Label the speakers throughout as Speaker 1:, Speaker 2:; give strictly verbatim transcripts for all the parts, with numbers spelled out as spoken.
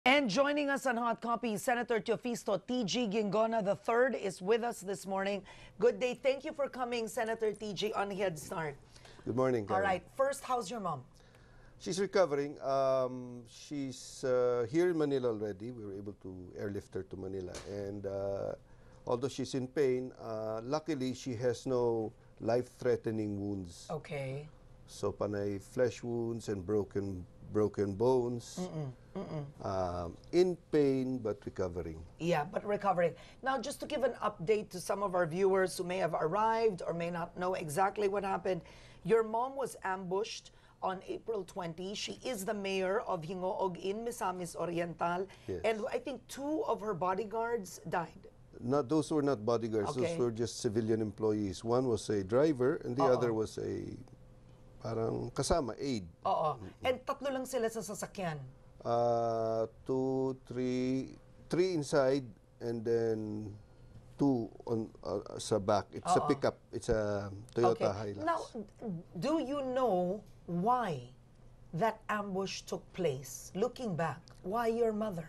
Speaker 1: And joining us on Hot Copy, Senator Teofisto T G Guingona the third is with us this morning. Good day. Thank you for coming, Senator T G, on Head Start.
Speaker 2: Good morning, Karen.
Speaker 1: All right. First, how's your mom?
Speaker 2: She's recovering. Um, she's uh, here in Manila already. We were able to airlift her to Manila. And uh, although she's in pain, uh, luckily she has no life-threatening wounds.
Speaker 1: Okay.
Speaker 2: So panay flesh wounds and broken broken bones.
Speaker 1: Mm-mm, mm-mm.
Speaker 2: Um, in pain but recovering.
Speaker 1: Yeah, but recovering. Now, just to give an update to some of our viewers who may have arrived or may not know exactly what happened, your mom was ambushed on April twentieth. She is the mayor of Gingoog in Misamis Oriental.
Speaker 2: Yes.
Speaker 1: And I think two of her bodyguards died.
Speaker 2: Not, those were not bodyguards.
Speaker 1: Okay.
Speaker 2: Those were just civilian employees. One was a driver and the
Speaker 1: Uh-oh.
Speaker 2: other was a parang kasama, aide.
Speaker 1: Oo. And tatlo lang sila sa sasakyan.
Speaker 2: Uh, two, three, three inside, and then two on uh, sa back. It's
Speaker 1: Uh-oh.
Speaker 2: a pickup. It's a Toyota
Speaker 1: Okay.
Speaker 2: Hilux.
Speaker 1: Now, do you know why that ambush took place? Looking back, why your mother?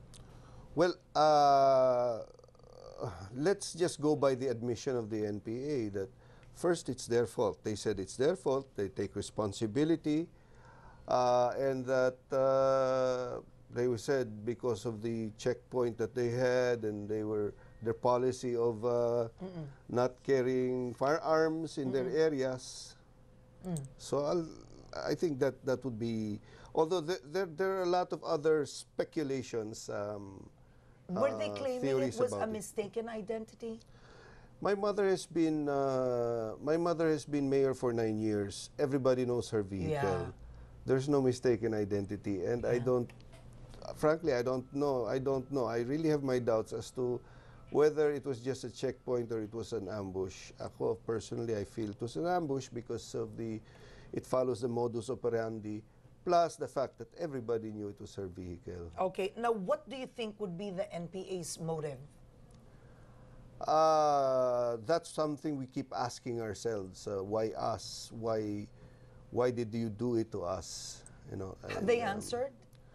Speaker 2: Well, uh, let's just go by the admission of the N P A that first it's their fault. They said it's their fault. They take responsibility. Uh, and that uh, they were said because of the checkpoint that they had and they were their policy of uh, not carrying firearms in Mm-mm. their areas. Mm. So I'll, I think that that would be, although there, there, there are a lot of other speculations. Um,
Speaker 1: Were they
Speaker 2: uh,
Speaker 1: claiming it was a
Speaker 2: it.
Speaker 1: mistaken identity?
Speaker 2: My mother has been uh, my mother has been mayor for nine years. Everybody knows her vehicle.
Speaker 1: Yeah.
Speaker 2: There's no mistaken identity, and
Speaker 1: Yeah.
Speaker 2: I don't. Frankly, I don't know. I don't know. I really have my doubts as to whether it was just a checkpoint or it was an ambush. Ako personally, I feel it was an ambush because of the. It follows the modus operandi, plus the fact that everybody knew it was her vehicle.
Speaker 1: Okay. Now, what do you think would be the N P A's motive?
Speaker 2: Uh, that's something we keep asking ourselves. Uh, why us? Why, why did you do it to us? You know. And,
Speaker 1: They
Speaker 2: um,
Speaker 1: answered?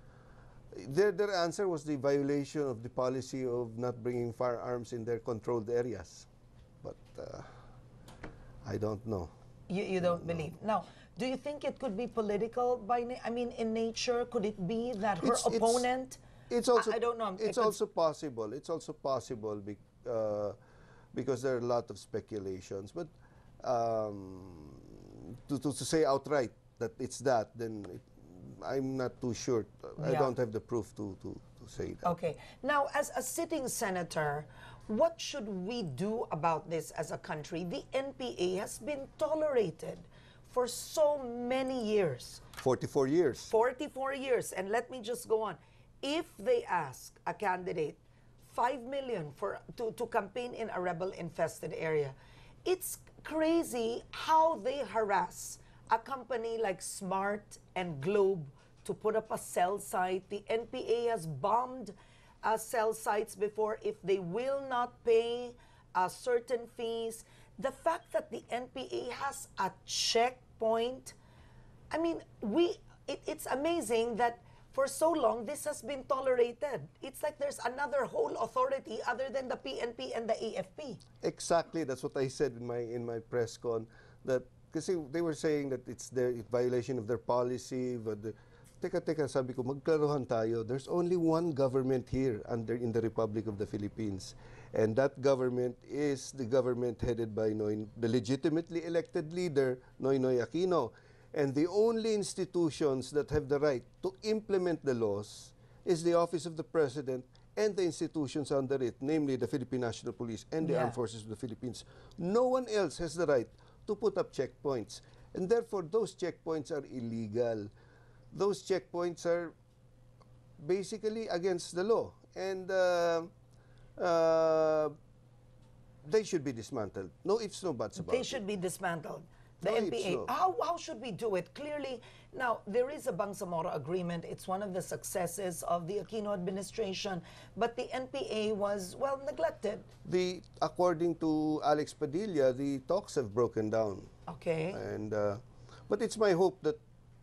Speaker 2: Their, their answer was the violation of the policy of not bringing firearms in their controlled areas. But uh, I don't know.
Speaker 1: You, you don't believe. Now, do you think it could be political by, na I mean, in nature? Could it be that her
Speaker 2: It's- it's-
Speaker 1: opponent?
Speaker 2: It's also.
Speaker 1: I, I don't know.
Speaker 2: It's
Speaker 1: It could-
Speaker 2: also possible. It's also possible be, uh, because there are a lot of speculations. But um, to, to to say outright that it's that, then it, I'm not too sure. I
Speaker 1: Yeah.
Speaker 2: don't have the proof to to, to say that.
Speaker 1: Okay. Now, as a sitting senator, what should we do about this as a country? The N P A has been tolerated for so many years.
Speaker 2: Forty-four years.
Speaker 1: forty-four years. And let me just go on. If they ask a candidate five million for to, to campaign in a rebel-infested area, it's crazy how they harass a company like Smart and Globe to put up a cell site. The N P A has bombed uh, cell sites before if they will not pay uh, certain fees. The fact that the N P A has a checkpoint, I mean, we it, it's amazing that for so long this has been tolerated. It's like there's another whole authority other than the P N P and the A F P.
Speaker 2: Exactly, that's what I said in my in my press con, that kasi they were saying that it's their violation of their policy. But the, teka teka, sabi ko, magklaruhan tayo. There's only one government here under in the Republic of the Philippines, and that government is the government headed by Noy, the legitimately elected leader Noynoy Aquino. And the only institutions that have the right to implement the laws is the Office of the President and the institutions under it, namely the Philippine National Police and the
Speaker 1: Yeah.
Speaker 2: Armed Forces of the Philippines. No one else has the right to put up checkpoints. And therefore, those checkpoints are illegal. Those checkpoints are basically against the law. And uh, uh, they should be dismantled. No ifs, no buts about
Speaker 1: They
Speaker 2: it.
Speaker 1: should be dismantled. The
Speaker 2: No,
Speaker 1: N P A.
Speaker 2: it's no.
Speaker 1: How, how should we do it? Clearly, now, there is a Bangsamoro agreement. It's one of the successes of the Aquino administration. But the N P A was, well, neglected.
Speaker 2: The, according to Alex Padilla, the talks have broken down.
Speaker 1: Okay.
Speaker 2: And uh, but it's my hope that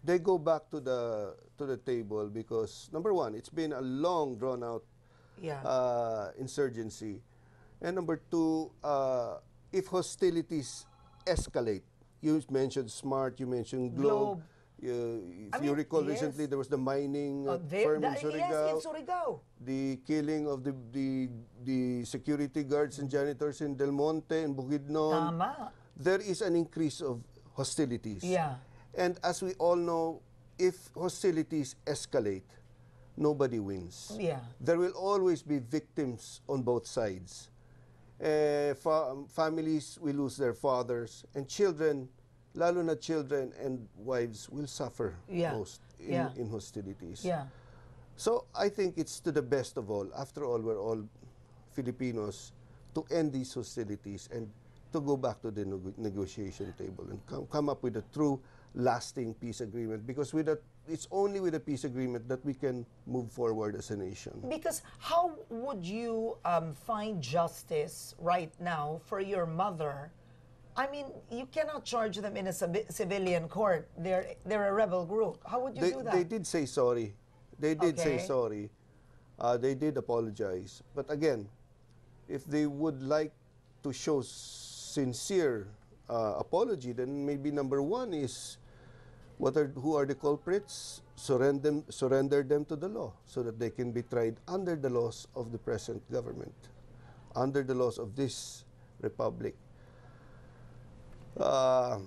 Speaker 2: they go back to the to the table because number one, it's been a long drawn out
Speaker 1: Yeah.
Speaker 2: uh, insurgency, and number two, uh, if hostilities escalate, you mentioned SMART, you mentioned Globe.
Speaker 1: Globe.
Speaker 2: Uh, if
Speaker 1: I
Speaker 2: you
Speaker 1: mean,
Speaker 2: recall
Speaker 1: yes.
Speaker 2: recently, there was the mining uh,
Speaker 1: Oh, there,
Speaker 2: firm in
Speaker 1: that-
Speaker 2: Surigao,
Speaker 1: yes, in Surigao.
Speaker 2: the killing of the, the the security guards and janitors in Del Monte and Bukidnon.
Speaker 1: Tama.
Speaker 2: There is an increase of hostilities.
Speaker 1: Yeah.
Speaker 2: And as we all know, if hostilities escalate, nobody wins.
Speaker 1: Yeah.
Speaker 2: There will always be victims on both sides. Uh, fa- families will lose their fathers, and children, lalo na children and wives, will suffer
Speaker 1: Yeah.
Speaker 2: most in,
Speaker 1: Yeah.
Speaker 2: in hostilities.
Speaker 1: Yeah.
Speaker 2: So I think it's to the best of all. After all, we're all Filipinos, to end these hostilities and to go back to the nego- negotiation table and come, come up with a true, lasting peace agreement. Because with a, it's only with a peace agreement that we can move forward as a nation.
Speaker 1: Because how would you um, find justice right now for your mother? I mean, you cannot charge them in a civi- civilian court. They're they're a rebel group. How would you
Speaker 2: They,
Speaker 1: do that?
Speaker 2: they did say sorry. They did say
Speaker 1: Okay.
Speaker 2: sorry. Uh, they did apologize. But again, if they would like to show sincere uh, apology, then maybe number one is what are who are the culprits? Surrender them, surrender them to the law so that they can be tried under the laws of the present government, under the laws of this republic. Uh,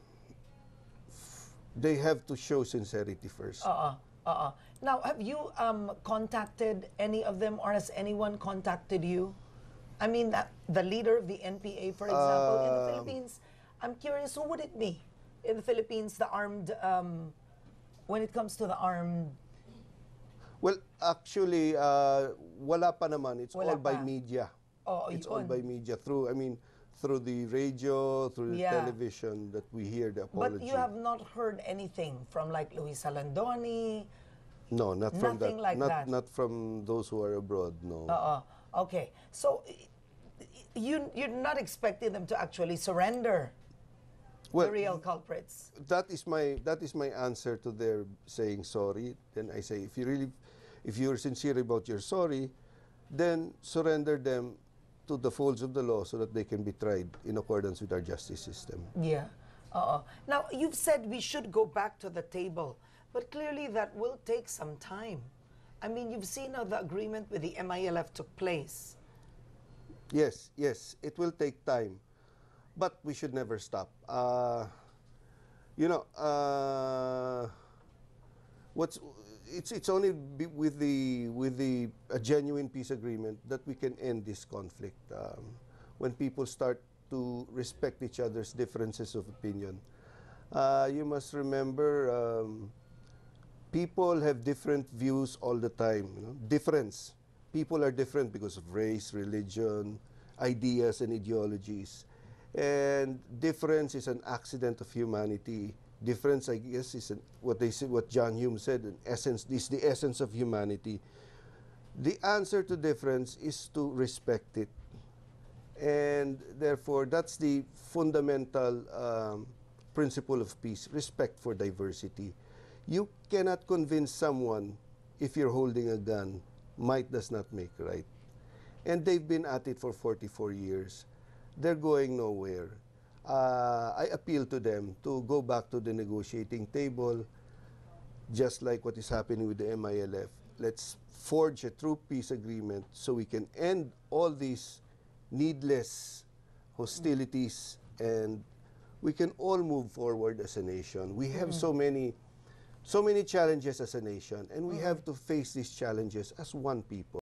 Speaker 2: they have to show sincerity first.
Speaker 1: Uh-uh. Uh-uh. Now, have you um, contacted any of them, or has anyone contacted you? I mean, that, the leader of the N P A, for example, in the
Speaker 2: Um,
Speaker 1: Philippines. I'm curious, who would it be in the Philippines? The armed, um, when it comes to the armed.
Speaker 2: Well, actually, uh, wala pa naman. It's
Speaker 1: Wala
Speaker 2: all by
Speaker 1: pa.
Speaker 2: media.
Speaker 1: Oh,
Speaker 2: It's all
Speaker 1: yun.
Speaker 2: by media through, I mean, through the radio, through the
Speaker 1: Yeah.
Speaker 2: television that we hear the apology.
Speaker 1: But you have not heard anything from like Luis Salandoni.
Speaker 2: No, not from
Speaker 1: Nothing
Speaker 2: that.
Speaker 1: like
Speaker 2: not,
Speaker 1: that.
Speaker 2: Not from those who are abroad, no.
Speaker 1: Uh-uh. Okay. So y- you you're not expecting them to actually surrender,
Speaker 2: Well,
Speaker 1: the real culprits.
Speaker 2: that is my that is my answer to their saying sorry. Then I say, if you really, if you're sincere about your sorry, then surrender them to the folds of the law so that they can be tried in accordance with our justice system.
Speaker 1: Yeah. Uh-uh. Now, you've said we should go back to the table, but clearly that will take some time. I mean, you've seen how the agreement with the M I L F took place.
Speaker 2: Yes, yes, it will take time, but we should never stop. Uh, you know, uh, what's it's it's only be with the with the a genuine peace agreement that we can end this conflict. Um, when people start to respect each other's differences of opinion, uh, you must remember. Um, people have different views all the time. You know? Difference. People are different because of race, religion, ideas, and ideologies. And difference is an accident of humanity. Difference, I guess, is an, what they say, what John Hume said. In essence, is the essence of humanity. The answer to difference is to respect it, and therefore, that's the fundamental um, principle of peace: respect for diversity. You cannot convince someone if you're holding a gun. Might does not make right. And they've been at it for forty-four years. They're going nowhere. Uh, I appeal to them to go back to the negotiating table, just like what is happening with the M I L F. Let's forge a true peace agreement so we can end all these needless hostilities and we can all move forward as a nation. We have so many so many challenges as a nation, and we have to face these challenges as one people.